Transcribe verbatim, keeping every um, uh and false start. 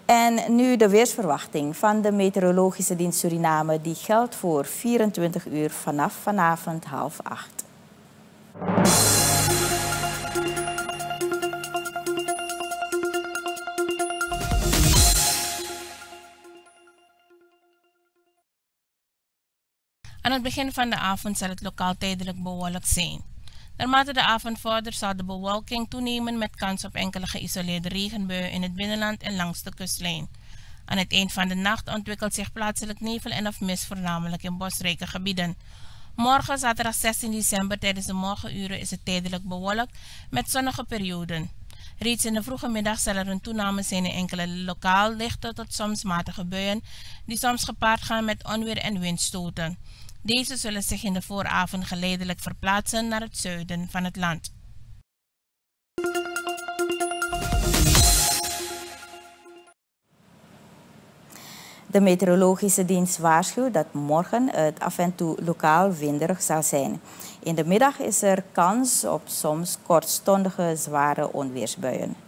En nu de weersverwachting van de Meteorologische Dienst Suriname. Die geldt voor vierentwintig uur vanaf vanavond half acht. Aan het begin van de avond zal het lokaal tijdelijk bewolkt zijn. Naarmate de avond vordert zal de bewolking toenemen met kans op enkele geïsoleerde regenbuien in het binnenland en langs de kustlijn. Aan het eind van de nacht ontwikkelt zich plaatselijk nevel en of mist voornamelijk in bosrijke gebieden. Morgen, zaterdag zestien december, tijdens de morgenuren is het tijdelijk bewolkt met zonnige perioden. Reeds in de vroege middag zal er een toename zijn in enkele lokaal lichte tot soms matige buien, die soms gepaard gaan met onweer en windstoten. Deze zullen zich in de vooravond geleidelijk verplaatsen naar het zuiden van het land. De Meteorologische Dienst waarschuwt dat morgen het af en toe lokaal winderig zal zijn. In de middag is er kans op soms kortstondige zware onweersbuien.